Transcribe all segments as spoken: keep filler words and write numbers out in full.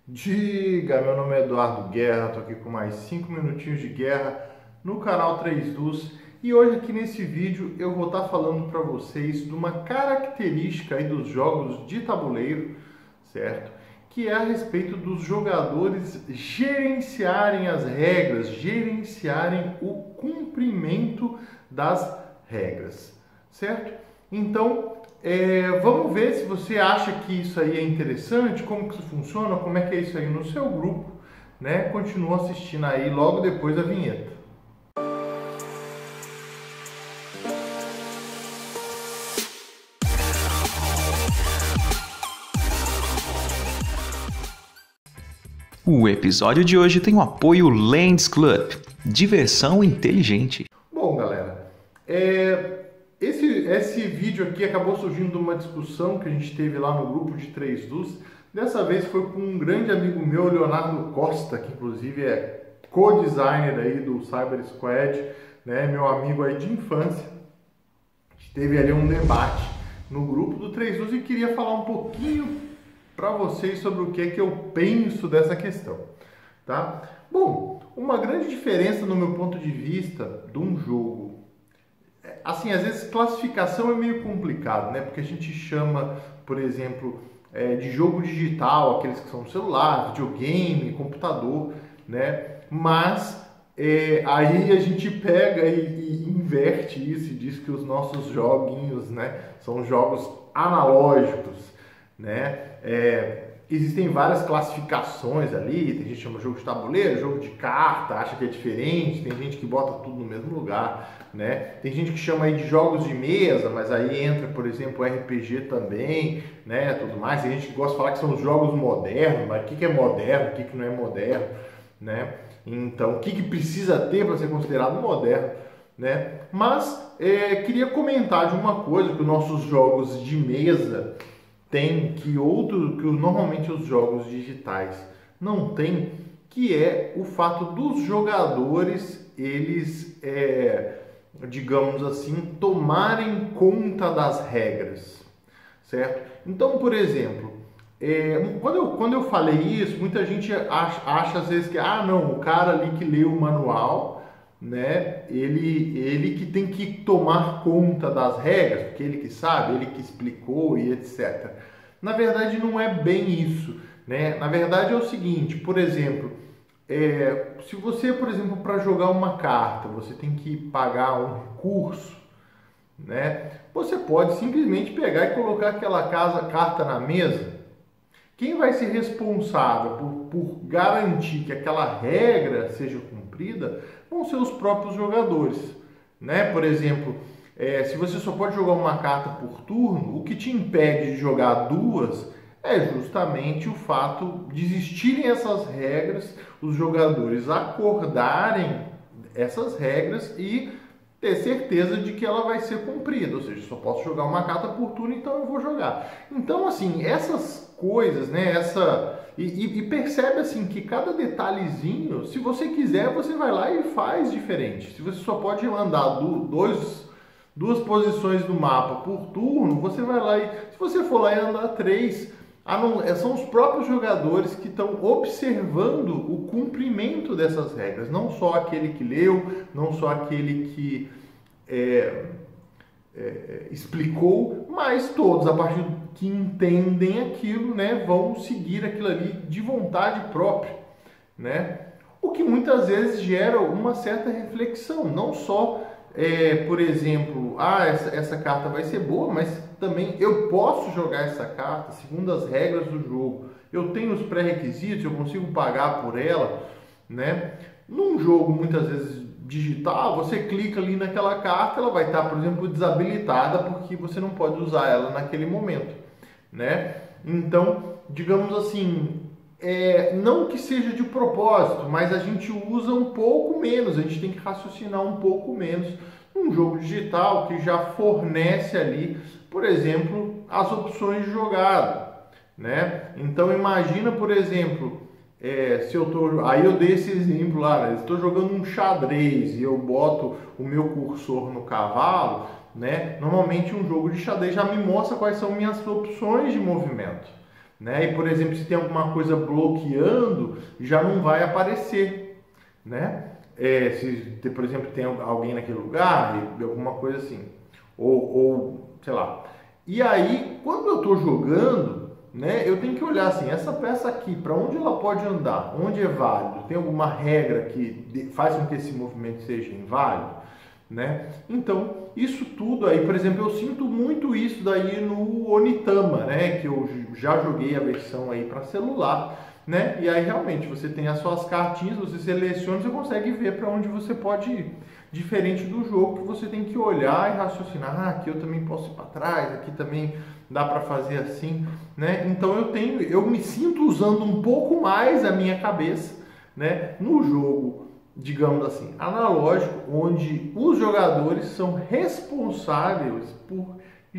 Diga, meu nome é Eduardo Guerra, tô aqui com mais cinco minutinhos de guerra no canal três Dus e hoje aqui nesse vídeo eu vou estar falando para vocês de uma característica aí dos jogos de tabuleiro, certo? Que é a respeito dos jogadores gerenciarem as regras, gerenciarem o cumprimento das regras, certo? Então, é, vamos ver se você acha que isso aí é interessante, como que isso funciona, como é que é isso aí no seu grupo, né? Continua assistindo aí logo depois da vinheta. O episódio de hoje tem o apoio Lands Club, diversão inteligente. Bom, galera, é... Esse, esse vídeo aqui acabou surgindo de uma discussão que a gente teve lá no grupo de três Dus. Dessa vez foi com um grande amigo meu, Leonardo Costa, que inclusive é co-designer aí do Cyber Squad, né, meu amigo aí de infância. A gente teve ali um debate no grupo do três Dus e queria falar um pouquinho para vocês sobre o que é que eu penso dessa questão, tá? Bom, uma grande diferença no meu ponto de vista de um jogo, assim, às vezes classificação é meio complicado, né? Porque a gente chama, por exemplo, é, de jogo digital, aqueles que são no celular, videogame, computador, né? Mas é, aí a gente pega e, e inverte isso e diz que os nossos joguinhos, né, são jogos analógicos, né? É, existem várias classificações ali, tem gente que chama jogo de tabuleiro, jogo de carta, acha que é diferente, tem gente que bota tudo no mesmo lugar, né? Tem gente que chama aí de jogos de mesa, mas aí entra, por exemplo, R P G também, né, tudo mais. Tem gente que gosta de falar que são os jogos modernos, mas o que é moderno, o que não é moderno, né? Então, o que precisa ter para ser considerado moderno, né? Mas, é, queria comentar de uma coisa que os nossos jogos de mesa tem, que outro, que normalmente os jogos digitais não tem, que é o fato dos jogadores, eles, é, digamos assim, tomarem conta das regras, certo? Então, por exemplo, é, quando, eu, quando eu falei isso, muita gente acha, acha às vezes que, ah, não, o cara ali que leu o manual, né, ele, ele que tem que tomar conta das regras, porque ele que sabe, ele que explicou e etcétera. Na verdade, não é bem isso, né? Na verdade, é o seguinte, por exemplo, é, se você, por exemplo, para jogar uma carta, você tem que pagar um recurso, né? Você pode simplesmente pegar e colocar aquela casa, carta na mesa. Quem vai ser responsável por, por garantir que aquela regra seja cumprida vão ser os próprios jogadores, né? Por exemplo, é, se você só pode jogar uma carta por turno, o que te impede de jogar duas é justamente o fato de existirem essas regras, os jogadores acordarem essas regras e ter certeza de que ela vai ser cumprida, ou seja, só posso jogar uma carta por turno, então eu vou jogar. Então, assim, essas coisas, né, essa... E, e, e percebe, assim, que cada detalhezinho, se você quiser, você vai lá e faz diferente. Se você só pode andar do, dois, duas posições do mapa por turno, você vai lá e... Se você for lá e andar três... São os próprios jogadores que estão observando o cumprimento dessas regras, não só aquele que leu, não só aquele que é, é, explicou, mas todos, a partir que entendem aquilo, né, vão seguir aquilo ali de vontade própria, né? O que muitas vezes gera uma certa reflexão, não só, é, por exemplo, ah, essa, essa carta vai ser boa, mas também eu posso jogar essa carta segundo as regras do jogo. Eu tenho os pré-requisitos, eu consigo pagar por ela, né? Num jogo, muitas vezes, digital, você clica ali naquela carta, ela vai estar, por exemplo, desabilitada porque você não pode usar ela naquele momento, né? Então, digamos assim, é, não que seja de propósito, mas a gente usa um pouco menos, a gente tem que raciocinar um pouco menos num jogo digital que já fornece ali, por exemplo, as opções de jogada, né? Então imagina, por exemplo, é, se eu tô, aí eu dei esse exemplo lá, né? Estou jogando um xadrez e eu boto o meu cursor no cavalo, né? Normalmente um jogo de xadrez já me mostra quais são minhas opções de movimento, né? E, por exemplo, se tem alguma coisa bloqueando, já não vai aparecer, né? É, se, por exemplo, tem alguém naquele lugar, alguma coisa assim, ou, ou sei lá. E aí, quando eu estou jogando, né, eu tenho que olhar assim, essa peça aqui, para onde ela pode andar, onde é válido, tem alguma regra que faz com que esse movimento seja inválido, né? Então, isso tudo aí, por exemplo, eu sinto muito isso daí no Onitama, né, que eu já joguei a versão aí para celular, né? E aí realmente você tem as suas cartinhas, você seleciona, você consegue ver para onde você pode ir. Diferente do jogo que você tem que olhar e raciocinar, ah, aqui eu também posso ir para trás, aqui também dá para fazer assim, né? Então eu tenho, eu me sinto usando um pouco mais a minha cabeça, né, no jogo, digamos assim, analógico, onde os jogadores são responsáveis por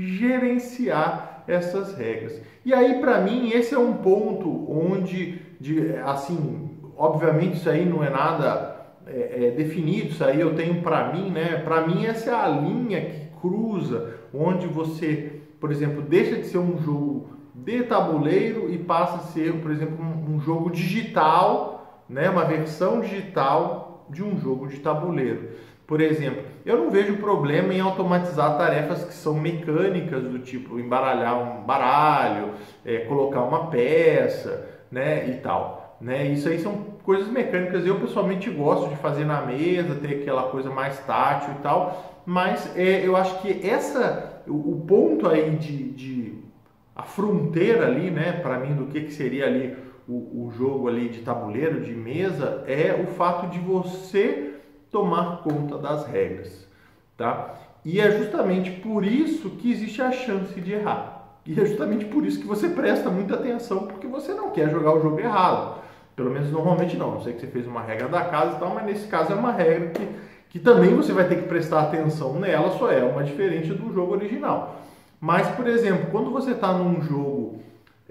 gerenciar essas regras. E aí, para mim, esse é um ponto onde, de, assim, obviamente isso aí não é nada é, é, definido, isso aí eu tenho para mim, né? Para mim essa é a linha que cruza, onde você, por exemplo, deixa de ser um jogo de tabuleiro e passa a ser, por exemplo, um, um jogo digital, né? Uma versão digital de um jogo de tabuleiro. Por exemplo, eu não vejo problema em automatizar tarefas que são mecânicas, do tipo embaralhar um baralho, é, colocar uma peça, né, e tal. Né? Isso aí são coisas mecânicas. Eu pessoalmente gosto de fazer na mesa, ter aquela coisa mais tátil e tal, mas é, eu acho que essa, o, o ponto aí de, de a fronteira ali, né, para mim, do que, que seria ali o, o jogo ali de tabuleiro, de mesa, é o fato de você tomar conta das regras, tá? E é justamente por isso que existe a chance de errar. E é justamente por isso que você presta muita atenção, porque você não quer jogar o jogo errado. Pelo menos normalmente não. Não sei que você fez uma regra da casa e tal, mas nesse caso é uma regra que, que também você vai ter que prestar atenção nela, só é uma diferente do jogo original. Mas, por exemplo, quando você está num jogo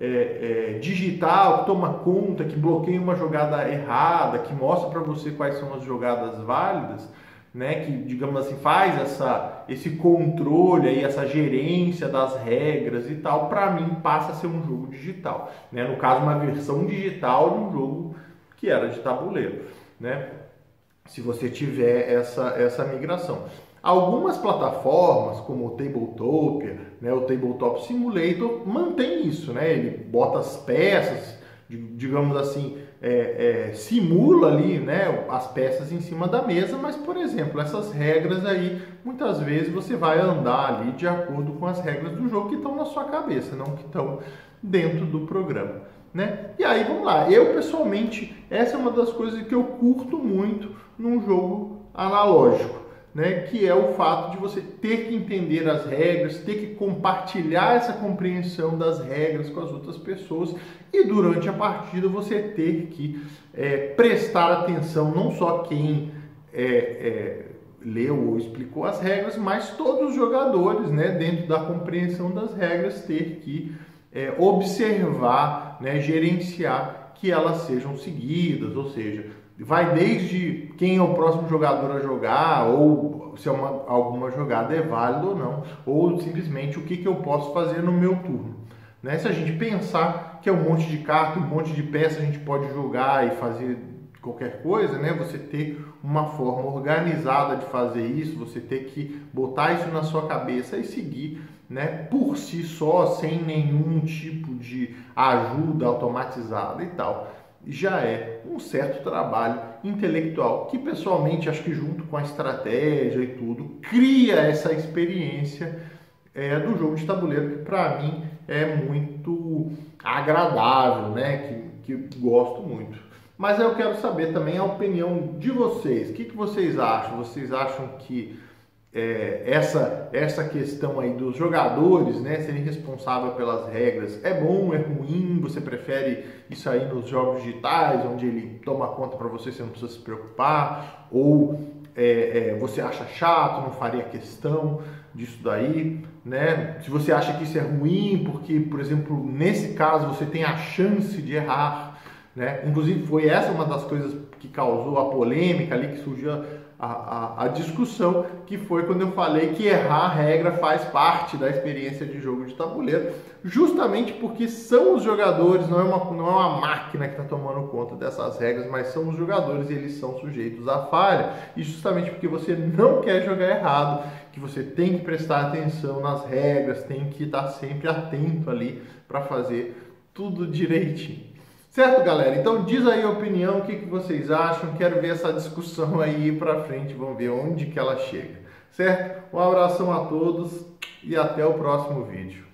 É, é, digital, que toma conta, que bloqueia uma jogada errada, que mostra para você quais são as jogadas válidas, né, que, digamos assim, faz essa, esse controle, aí, essa gerência das regras e tal, para mim passa a ser um jogo digital. Né? No caso, uma versão digital de um jogo que era de tabuleiro, né? Se você tiver essa, essa migração. Algumas plataformas, como o Tabletopia, né, o Tabletop Simulator, mantém isso, né? Ele bota as peças, digamos assim, é, é, simula ali, né, as peças em cima da mesa, mas, por exemplo, essas regras aí, muitas vezes você vai andar ali de acordo com as regras do jogo que estão na sua cabeça, não que estão dentro do programa, né? E aí, vamos lá, eu pessoalmente, essa é uma das coisas que eu curto muito num jogo analógico, né, que é o fato de você ter que entender as regras, ter que compartilhar essa compreensão das regras com as outras pessoas e durante a partida você ter que é, prestar atenção não só quem é, é, leu ou explicou as regras, mas todos os jogadores, né, dentro da compreensão das regras, ter que é, observar, né, gerenciar que elas sejam seguidas, ou seja, vai desde quem é o próximo jogador a jogar, ou se é uma, alguma jogada é válida ou não, ou simplesmente o que, que eu posso fazer no meu turno. Né? Se a gente pensar que é um monte de carta, um monte de peça, a gente pode jogar e fazer qualquer coisa, né? Você ter uma forma organizada de fazer isso, você ter que botar isso na sua cabeça e seguir, né, por si só, sem nenhum tipo de ajuda automatizada e tal, já é um certo trabalho intelectual que, pessoalmente, acho que junto com a estratégia e tudo, cria essa experiência é, do jogo de tabuleiro que, para mim, é muito agradável, né? Que, que gosto muito. Mas eu quero saber também a opinião de vocês. O que, que vocês acham? Vocês acham que é, essa, essa questão aí dos jogadores, né, serem responsáveis pelas regras é bom, é ruim? Você prefere isso aí nos jogos digitais, onde ele toma conta para você, você não precisa se preocupar? Ou é, é, você acha chato, não faria questão disso daí, né? Se você acha que isso é ruim, porque, por exemplo, nesse caso você tem a chance de errar, né? Inclusive foi essa uma das coisas que causou a polêmica ali, que surgiu a, a, a discussão, que foi quando eu falei que errar a regra faz parte da experiência de jogo de tabuleiro, justamente porque são os jogadores, não é uma, não é uma máquina que está tomando conta dessas regras, mas são os jogadores e eles são sujeitos à falha, e justamente porque você não quer jogar errado, que você tem que prestar atenção nas regras, tem que estar sempre atento ali para fazer tudo direitinho. Certo, galera? Então diz aí a opinião, o que, que vocês acham, quero ver essa discussão aí para frente, vamos ver onde que ela chega. Certo? Um abração a todos e até o próximo vídeo.